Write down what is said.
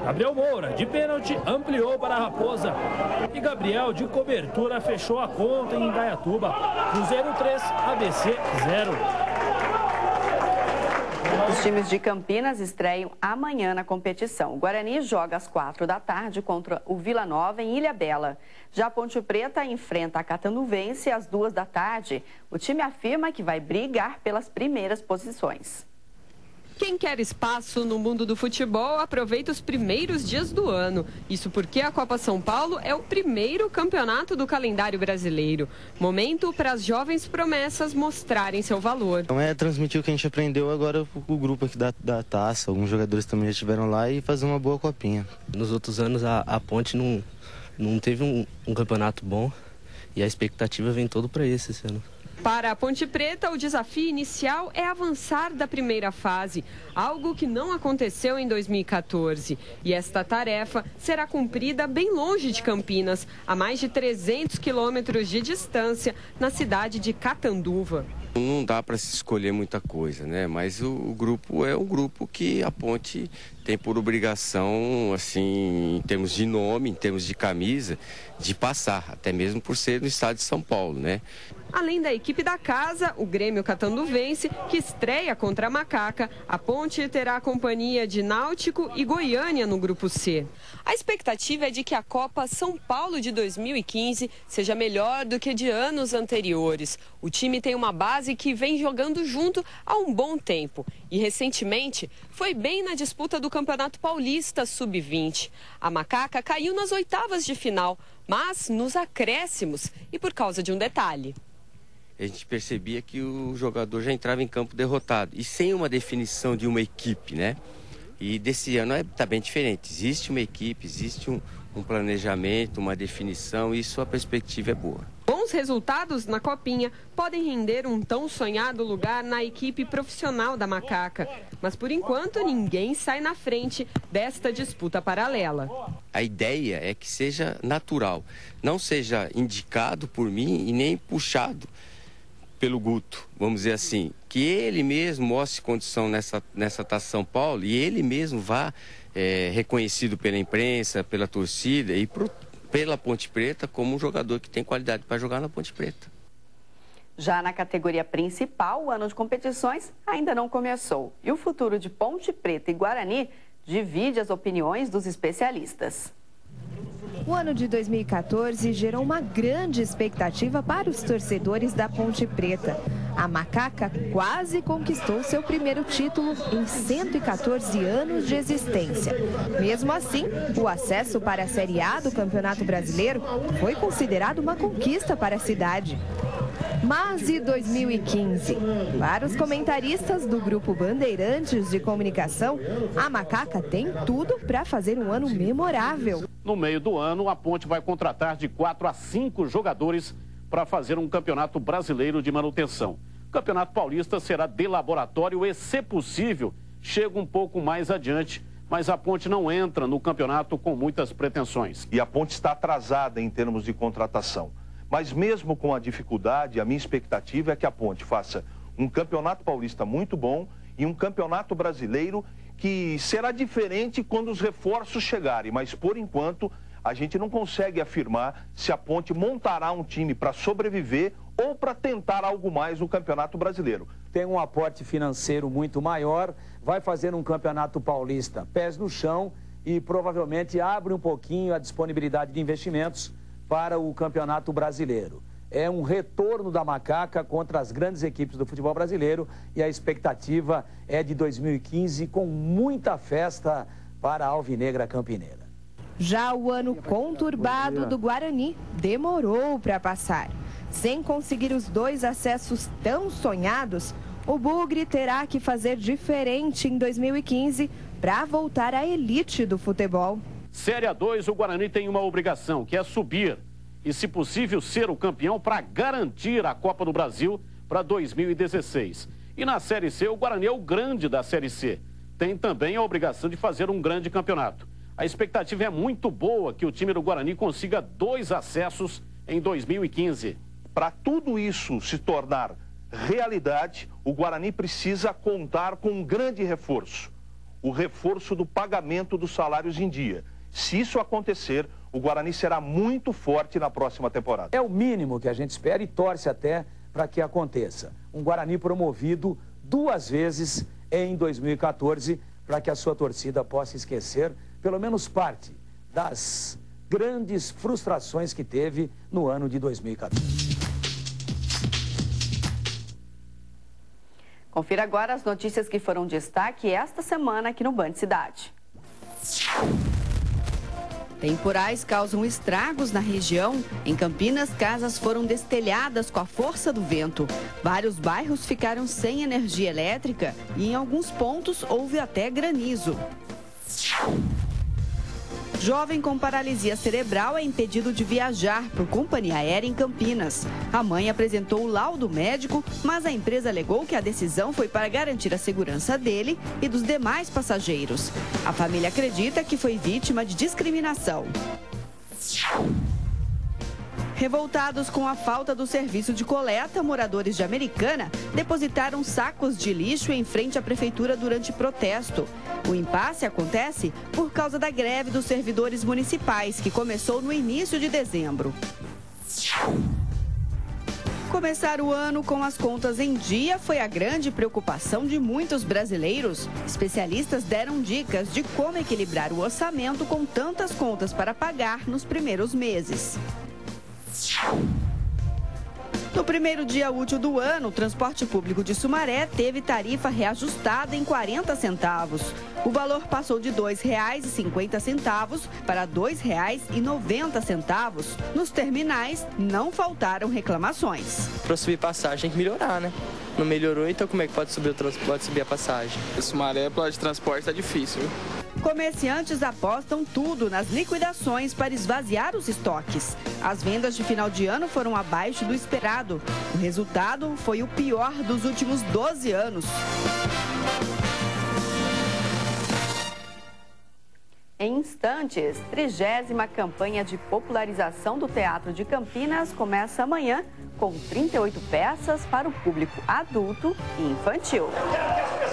Gabriel Moura, de pênalti, ampliou para a Raposa. E Gabriel, de cobertura, fechou a conta em Indaiatuba. Cruzeiro 3, ABC 0. Os times de Campinas estreiam amanhã na competição. O Guarani joga às 4 da tarde contra o Vila Nova em Ilhabela. Já a Ponte Preta enfrenta a Catanduvense às 2 da tarde. O time afirma que vai brigar pelas primeiras posições. Quem quer espaço no mundo do futebol aproveita os primeiros dias do ano. Isso porque a Copa São Paulo é o primeiro campeonato do calendário brasileiro. Momento para as jovens promessas mostrarem seu valor. Então transmitir o que a gente aprendeu agora o grupo aqui da taça. Alguns jogadores também já estiveram lá e fazer uma boa copinha. Nos outros anos a Ponte não teve um campeonato bom e a expectativa vem todo para esse ano. Para a Ponte Preta, o desafio inicial é avançar da primeira fase, algo que não aconteceu em 2014. E esta tarefa será cumprida bem longe de Campinas, a mais de 300 quilômetros de distância, na cidade de Catanduva. Não dá para se escolher muita coisa, né? Mas o grupo é um grupo que a Ponte tem por obrigação, assim, em termos de nome, em termos de camisa, de passar, até mesmo por ser no estado de São Paulo, né? Além da equipe da casa, o Grêmio Catanduvense, que estreia contra a Macaca, a Ponte terá a companhia de Náutico e Goiânia no Grupo C. A expectativa é de que a Copa São Paulo de 2015 seja melhor do que de anos anteriores. O time tem uma base que vem jogando junto há um bom tempo e, recentemente, foi bem na disputa do Campeonato Paulista Sub-20. A Macaca caiu nas oitavas de final, mas nos acréscimos e por causa de um detalhe. A gente percebia que o jogador já entrava em campo derrotado e sem uma definição de uma equipe, né? E desse ano está bem diferente. Existe uma equipe, existe um planejamento, uma definição, e sua perspectiva é boa. Bons resultados na Copinha podem render um tão sonhado lugar na equipe profissional da Macaca. Mas, por enquanto, ninguém sai na frente desta disputa paralela. A ideia é que seja natural, não seja indicado por mim e nem puxado pelo Guto, vamos dizer assim, que ele mesmo mostre condição nessa Taça São Paulo e ele mesmo vá reconhecido pela imprensa, pela torcida e pela Ponte Preta como um jogador que tem qualidade para jogar na Ponte Preta. Já na categoria principal, o ano de competições ainda não começou. E o futuro de Ponte Preta e Guarani divide as opiniões dos especialistas. O ano de 2014 gerou uma grande expectativa para os torcedores da Ponte Preta. A Macaca quase conquistou seu primeiro título em 114 anos de existência. Mesmo assim, o acesso para a Série A do Campeonato Brasileiro foi considerado uma conquista para a cidade. Mas e 2015? Para os comentaristas do Grupo Bandeirantes de Comunicação, a Macaca tem tudo para fazer um ano memorável. No meio do ano, a Ponte vai contratar de 4 a 5 jogadores para fazer um campeonato brasileiro de manutenção. O Campeonato Paulista será de laboratório e, se possível, chega um pouco mais adiante, mas a Ponte não entra no campeonato com muitas pretensões. E a Ponte está atrasada em termos de contratação. Mas mesmo com a dificuldade, a minha expectativa é que a Ponte faça um campeonato paulista muito bom e um campeonato brasileiro que será diferente quando os reforços chegarem. Mas, por enquanto, a gente não consegue afirmar se a Ponte montará um time para sobreviver ou para tentar algo mais no Campeonato Brasileiro. Tem um aporte financeiro muito maior, vai fazer um campeonato paulista pés no chão e provavelmente abre um pouquinho a disponibilidade de investimentos para o Campeonato Brasileiro. É um retorno da Macaca contra as grandes equipes do futebol brasileiro e a expectativa é de 2015 com muita festa para a Alvinegra Campineira. Já o ano conturbado do Guarani demorou para passar. Sem conseguir os 2 acessos tão sonhados, o Bugre terá que fazer diferente em 2015 para voltar à elite do futebol. Série A2, o Guarani tem uma obrigação, que é subir e, se possível, ser o campeão para garantir a Copa do Brasil para 2016. E na Série C, o Guarani é o grande da Série C. Tem também a obrigação de fazer um grande campeonato. A expectativa é muito boa que o time do Guarani consiga 2 acessos em 2015. Para tudo isso se tornar realidade, o Guarani precisa contar com um grande reforço. o reforço do pagamento dos salários em dia. Se isso acontecer, o Guarani será muito forte na próxima temporada. É o mínimo que a gente espera e torce até para que aconteça. Um Guarani promovido 2 vezes em 2014, para que a sua torcida possa esquecer pelo menos parte das grandes frustrações que teve no ano de 2014. Confira agora as notícias que foram destaque esta semana aqui no Band Cidade. Temporais causam estragos na região. Em Campinas, casas foram destelhadas com a força do vento. Vários bairros ficaram sem energia elétrica e em alguns pontos houve até granizo. Jovem com paralisia cerebral é impedido de viajar por companhia aérea em Campinas. A mãe apresentou o laudo médico, mas a empresa alegou que a decisão foi para garantir a segurança dele e dos demais passageiros. A família acredita que foi vítima de discriminação. Revoltados com a falta do serviço de coleta, moradores de Americana depositaram sacos de lixo em frente à prefeitura durante protesto. O impasse acontece por causa da greve dos servidores municipais, que começou no início de dezembro. Começar o ano com as contas em dia foi a grande preocupação de muitos brasileiros. Especialistas deram dicas de como equilibrar o orçamento com tantas contas para pagar nos primeiros meses. No primeiro dia útil do ano, o transporte público de Sumaré teve tarifa reajustada em 40 centavos. O valor passou de R$ 2,50 para R$ 2,90. Nos terminais, não faltaram reclamações. Para subir passagem tem que melhorar, né? Não melhorou, então como é que pode subir a passagem? O Sumaré, para de transporte, tá difícil, viu? Comerciantes apostam tudo nas liquidações para esvaziar os estoques. As vendas de final de ano foram abaixo do esperado. O resultado foi o pior dos últimos 12 anos. Em instantes, 30ª campanha de popularização do Teatro de Campinas começa amanhã com 38 peças para o público adulto e infantil.